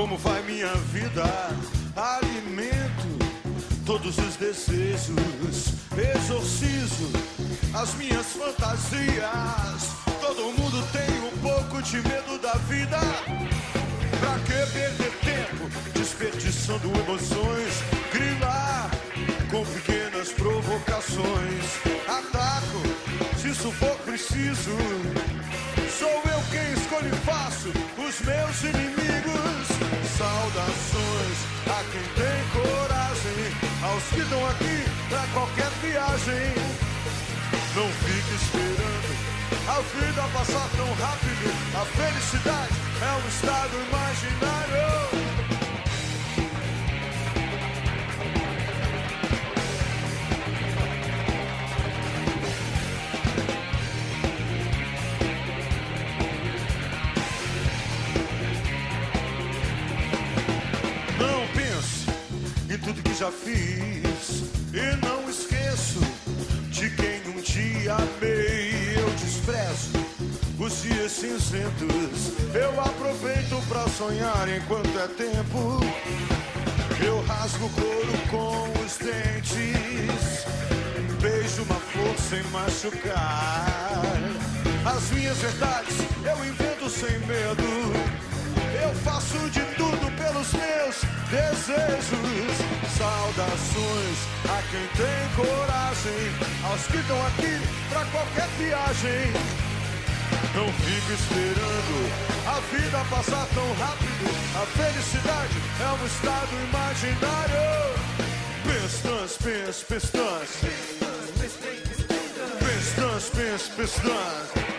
Como vai minha vida? Alimento todos os desejos, exorcizo as minhas fantasias. Todo mundo tem um pouco de medo da vida. Pra que perder tempo desperdiçando emoções? Grilar com pequenas provocações. Ataco se isso for preciso. Sou eu quem escolho e faço os meus inimigos. Saudações a quem tem coragem, aos que estão aqui pra qualquer viagem. Não fique esperando a vida passar tão rápido. A felicidade é um estado imaginário. Não pense em tudo que já fiz e não esqueço de quem um dia amei. Eu desprezo os dias cinzentos. Eu aproveito pra sonhar enquanto é tempo. Eu rasgo o couro com os dentes. Beijo uma flor sem machucar. As minhas verdades eu invento sem medo. Eu faço de tudo pelos meus desejos. Saudações a quem tem coragem, aos que estão aqui pra qualquer viagem. Não fico esperando a vida passar tão rápido. A felicidade é um estado imaginário. Pestans, pestans, pestans, pestans, pestans.